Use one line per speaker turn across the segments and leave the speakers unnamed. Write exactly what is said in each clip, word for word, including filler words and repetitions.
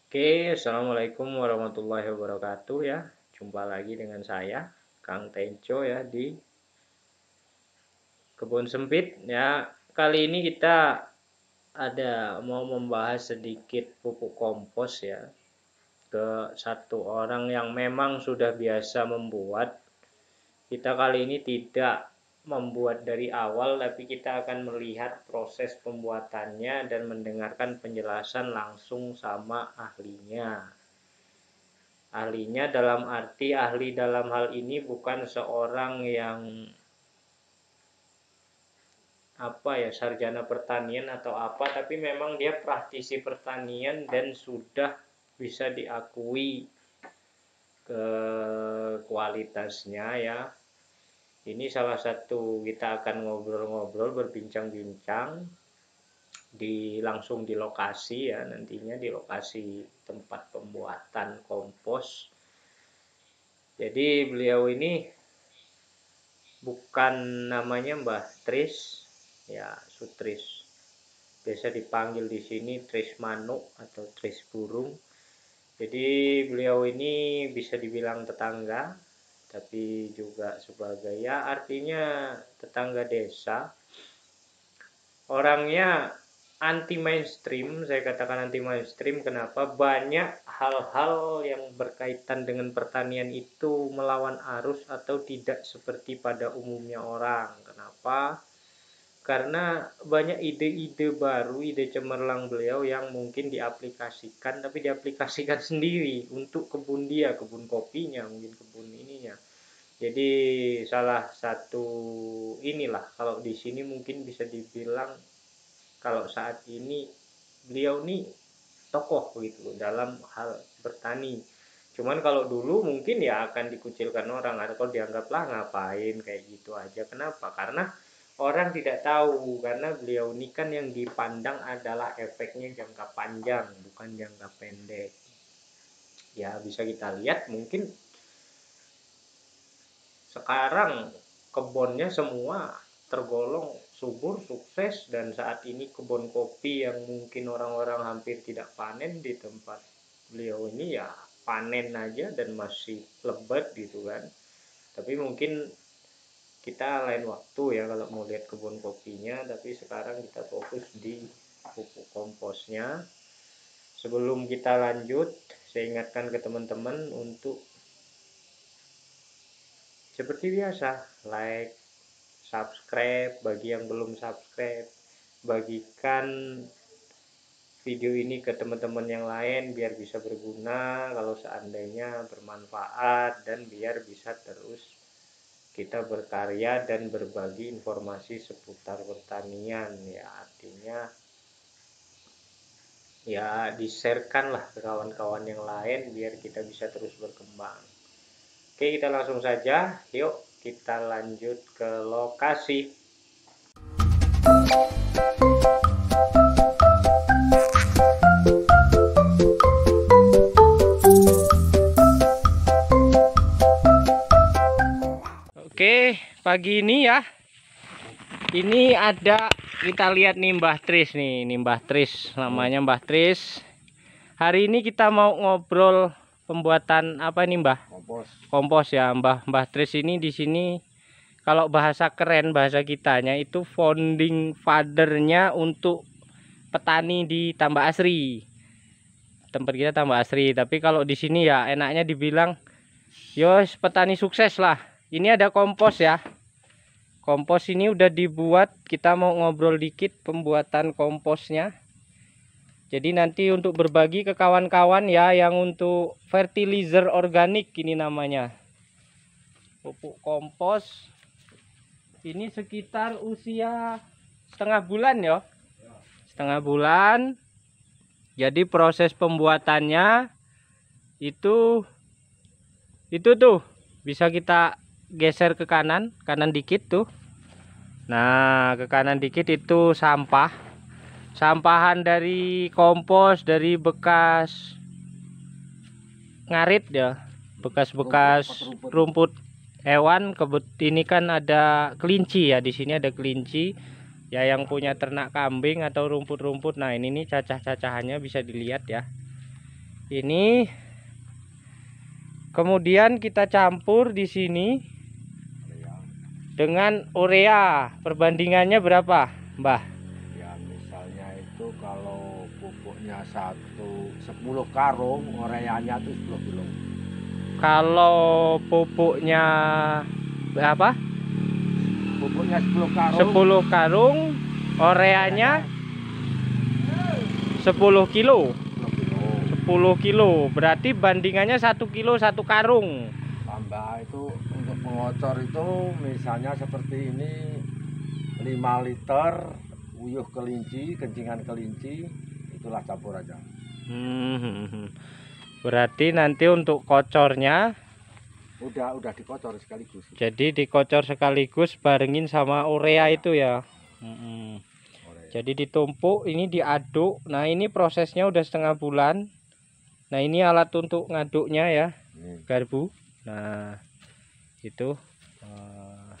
Oke, assalamualaikum warahmatullahi wabarakatuh ya. Jumpa lagi dengan saya, Kang Tenco ya di Kebun Sempit ya. Kali ini kita ada mau membahas sedikit pupuk kompos ya ke satu orang yang memang sudah biasa membuat. Kita kali ini tidak membuat dari awal, tapi kita akan melihat proses pembuatannya dan mendengarkan penjelasan langsung sama ahlinya. Ahlinya dalam arti ahli dalam hal ini bukan seorang yang apa ya sarjana pertanian atau apa, tapi memang dia praktisi pertanian dan sudah bisa diakui ke kualitasnya ya. Ini salah satu kita akan ngobrol-ngobrol berbincang-bincang di langsung di lokasi ya, nantinya di lokasi tempat pembuatan kompos. Jadi beliau ini bukan namanya Mbah Tris ya, Sutris. Biasa dipanggil di sini Tris Manuk atau Tris Burung. Jadi beliau ini bisa dibilang tetangga, tapi juga sebagai ya artinya tetangga desa. Orangnya anti mainstream, saya katakan anti mainstream kenapa? Banyak hal-hal yang berkaitan dengan pertanian itu melawan arus atau tidak seperti pada umumnya orang. Kenapa? Karena banyak ide-ide baru, ide cemerlang beliau yang mungkin diaplikasikan, tapi diaplikasikan sendiri untuk kebun dia, kebun kopinya, mungkin kebun ininya. Jadi salah satu inilah kalau di sini mungkin bisa dibilang kalau saat ini beliau nih tokoh gitu dalam hal bertani. Cuman kalau dulu mungkin ya akan dikucilkan orang atau dianggaplah ngapain kayak gitu aja. Kenapa? Karena orang tidak tahu, karena beliau ini kan yang dipandang adalah efeknya jangka panjang bukan jangka pendek. Ya bisa kita lihat mungkin sekarang kebunnya semua tergolong subur, sukses, dan saat ini kebun kopi yang mungkin orang-orang hampir tidak panen di tempat beliau ini ya panen aja dan masih lebat gitu kan. Tapi mungkin kita lain waktu ya kalau mau lihat kebun kopinya, tapi sekarang kita fokus di pupuk komposnya. Sebelum kita lanjut, saya ingatkan ke teman-teman untuk seperti biasa, like, subscribe, bagi yang belum subscribe, bagikan video ini ke teman-teman yang lain biar bisa berguna kalau seandainya bermanfaat, dan biar bisa terus kita berkarya dan berbagi informasi seputar pertanian ya, artinya ya di-sharekan lah ke kawan-kawan yang lain biar kita bisa terus berkembang. Oke, kita langsung saja, yuk kita lanjut ke lokasi. Oke, pagi ini ya, ini ada kita lihat nih Mbah Tris nih, ini Mbah Tris, namanya Mbah Tris. Hari ini kita mau ngobrol pembuatan apa nih Mbah?
Kompos.
Kompos ya, Mbah Mbah Tris ini di sini kalau bahasa keren bahasa kitanya itu founding father-nya untuk petani di Tambak Asri. Tempat kita Tambak Asri, tapi kalau di sini ya enaknya dibilang yos petani sukses lah. Ini ada kompos ya. Kompos ini udah dibuat, kita mau ngobrol dikit pembuatan komposnya. Jadi nanti untuk berbagi ke kawan-kawan ya, yang untuk fertilizer organik ini namanya. Pupuk kompos. Ini sekitar usia setengah bulan ya. Setengah bulan. Jadi proses pembuatannya itu itu tuh bisa kita geser ke kanan, kanan dikit tuh. Nah, ke kanan dikit itu sampah. Sampahan dari kompos, dari bekas ngarit ya, bekas-bekas rumput, rumput hewan. Kebut ini kan ada kelinci ya, di sini ada kelinci ya yang punya ternak kambing atau rumput-rumput. Nah, ini nih cacah-cacahannya bisa dilihat ya. Ini kemudian kita campur di sini dengan urea. Perbandingannya berapa, Mbah?
Ya misalnya itu kalau pupuknya satu sepuluh karung, ureanya itu sepuluh kilo.
Kalau pupuknya apa?
Pupuknya sepuluh karung.
sepuluh karung, ureanya sepuluh kilo. sepuluh kilo. Berarti bandingannya satu kilo satu karung.
Tambah itu untuk pengocor itu misalnya seperti ini lima liter uyuh kelinci, kencingan kelinci, itulah campur aja.
Hmm. Berarti nanti untuk kocornya
udah udah dikocor sekaligus.
Jadi dikocor sekaligus barengin sama urea itu ya. Hmm. Jadi ditumpuk, ini diaduk. Nah, ini prosesnya udah setengah bulan. Nah, ini alat untuk ngaduknya ya, hmm. garbu. Nah, itu uh,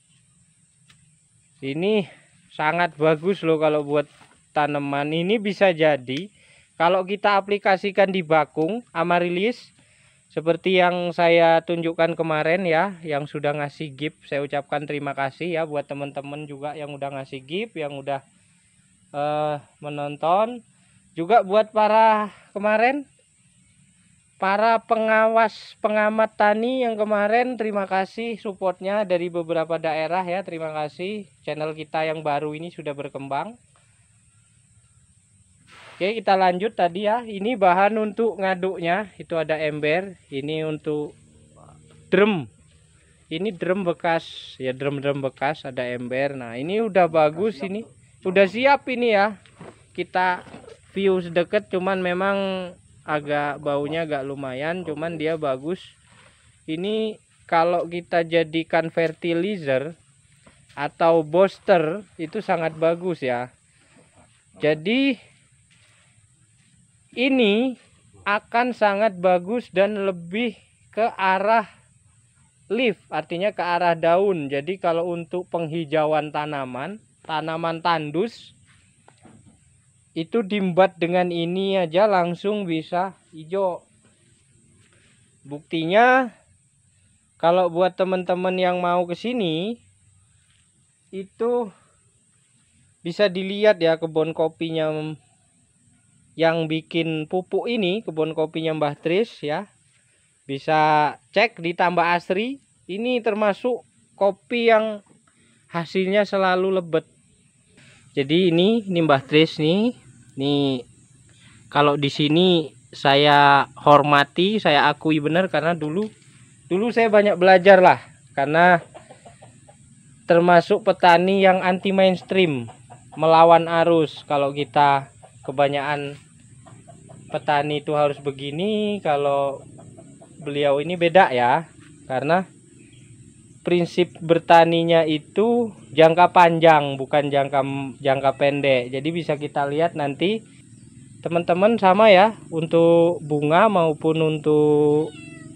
ini sangat bagus loh kalau buat tanaman. Ini bisa jadi kalau kita aplikasikan di bakung Amaryllis seperti yang saya tunjukkan kemarin ya, yang sudah ngasih gift. Saya ucapkan terima kasih ya buat teman-teman juga yang udah ngasih gift, yang udah uh, menonton. Juga buat para kemarin para pengawas pengamat tani yang kemarin, terima kasih supportnya dari beberapa daerah ya. Terima kasih, channel kita yang baru ini sudah berkembang. Oke, kita lanjut tadi ya. Ini bahan untuk ngaduknya, itu ada ember. Ini untuk drum, ini drum bekas ya, drum-drum bekas, ada ember. Nah, ini udah bagus, ini udah siap ini ya. Kita view sedekat, cuman memang agak baunya agak lumayan, cuman dia bagus. Ini kalau kita jadikan fertilizer atau booster itu sangat bagus ya. Jadi ini akan sangat bagus dan lebih ke arah leaf, artinya ke arah daun. Jadi kalau untuk penghijauan tanaman, tanaman tandus itu diembat dengan ini aja langsung bisa hijau. Buktinya kalau buat teman-teman yang mau ke sini itu bisa dilihat ya kebun kopinya yang bikin pupuk ini, kebun kopinya Mbah Tris ya. Bisa cek di Tambak Asri. Ini termasuk kopi yang hasilnya selalu lebet. Jadi ini ini Mbah Tris nih. Nih kalau di sini saya hormati, saya akui benar karena dulu dulu saya banyak belajar lah, karena termasuk petani yang anti mainstream, melawan arus. Kalau kita kebanyakan petani itu harus begini, kalau beliau ini beda ya, karena prinsip bertaninya itu jangka panjang, bukan jangka jangka pendek. Jadi bisa kita lihat nanti teman-teman sama ya, untuk bunga maupun untuk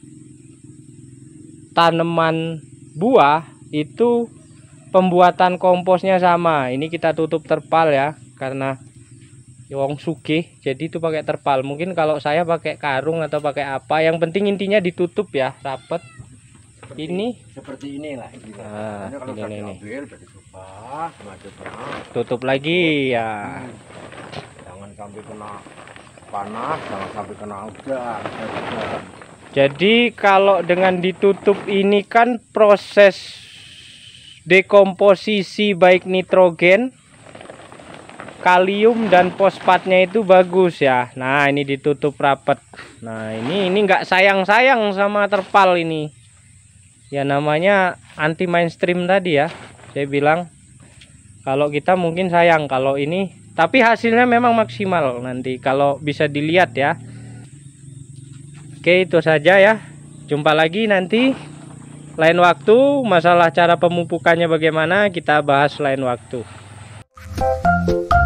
tanaman buah itu pembuatan komposnya sama. Ini kita tutup terpal ya, karena wong sugih, jadi itu pakai terpal. Mungkin kalau saya pakai karung atau pakai apa, yang penting intinya ditutup ya, rapet. Seperti, ini
seperti inilah ini.
Nah,
kalau
ini, ini.
ambil, coba,
tutup lagi ya.
Hmm. Jangan sampai kena panas, jangan sampai kena udan.
Jadi kalau dengan ditutup ini kan proses dekomposisi baik nitrogen, kalium dan fosfatnya itu bagus ya. Nah, ini ditutup rapat. Nah, ini ini nggak sayang-sayang sama terpal ini. Ya namanya anti mainstream tadi ya. Saya bilang kalau kita mungkin sayang kalau ini, tapi hasilnya memang maksimal nanti kalau bisa dilihat ya. Oke, itu saja ya. Jumpa lagi nanti lain waktu. Masalah cara pemupukannya bagaimana kita bahas lain waktu.